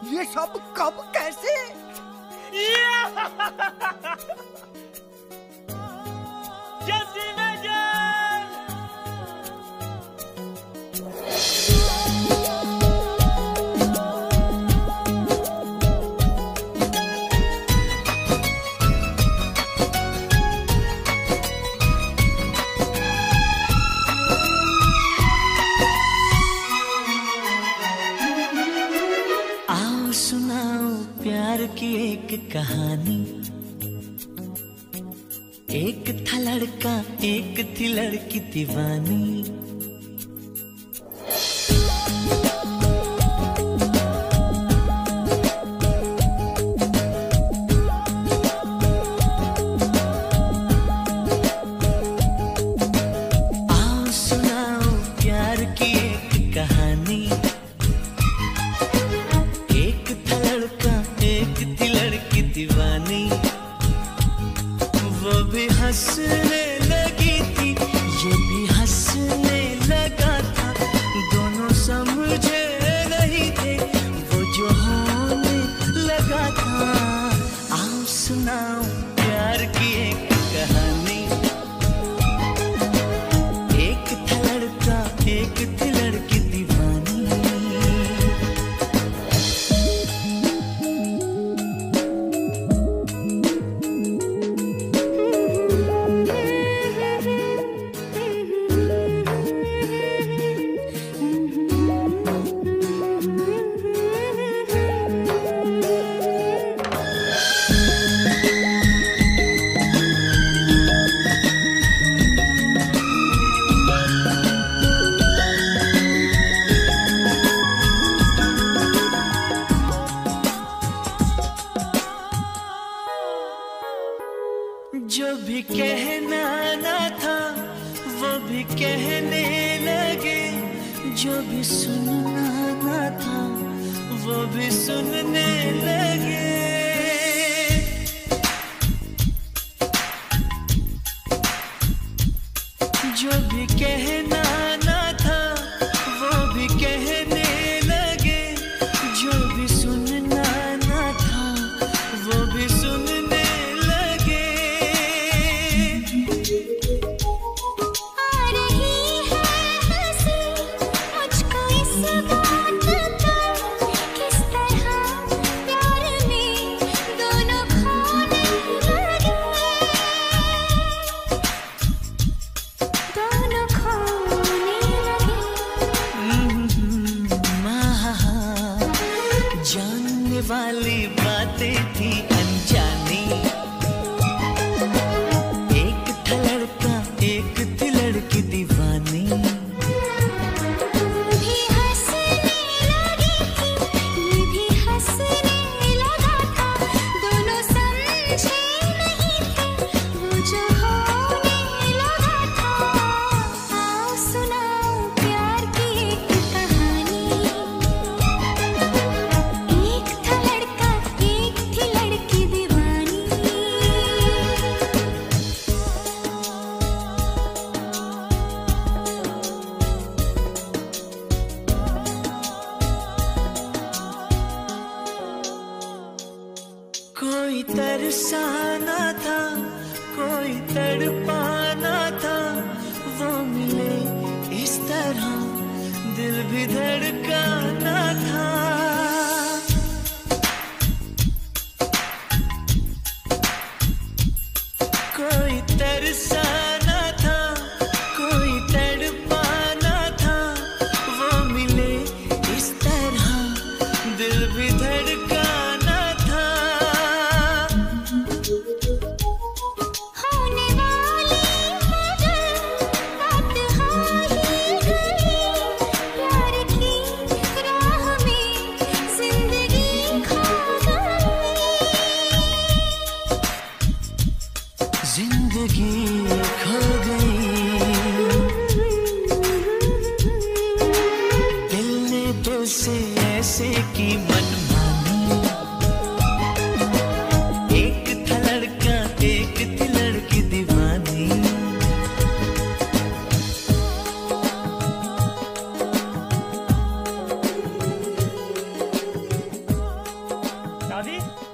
ये सब कब कैसे? जल्दी में जान। आओ सुनाओ प्यार की एक कहानी। एक था लड़का एक थी लड़की दीवानी। आओ सुनाओ प्यार की एक कहानी। एक था लड़का एक थी लड़की दीवानी। वो भी हंसने लगी थी ये भी हंसने लगा था। दोनों समझे नहीं थे वो जो होने लगा था। आओ सुनाओ प्यार की एक कहानी। एक था लड़का एक थी लड़की दीवानी। जो भी कहना ना था वो भी कहने लगे। जो भी सुनना ना था वो भी सुनने लगे। जो भी कहना ना था वो भी कहने लगे। जो भी सुनना ना था वो भी सुनने लगे। आ रही है हंसी मुझको इस बात पर, किस तरह प्यार में दोनों खोने लगे। दोनों खोने लगे। जानने वाली बातें थी अनजानी। एक था लड़का एक थी लड़की दीवानी। भी हंसने लगी थी ये भी हंसने लगा था। दोनों समझे नहीं थे वो जो होने लगा था। आओ सुनाओ प्यार की एक कहानी। एक था लड़का एक थी लड़की दीवानी। कोई तरसाना था कोई तड़पाना था। वो मिले इस तरह दिल भी धड़काना था। कोई तरसाना था कोई तड़पाना था। वो मिले इस तरह दिल भी धड़काना था। होने वाली मगर बात हो ही गई। प्यार की राह में जिंदगी खो गई। जिंदगी खो गई। दिल ने दिल से ऐसे की मनमानी। एक था लड़का एक थी लड़की दीवानी। शादी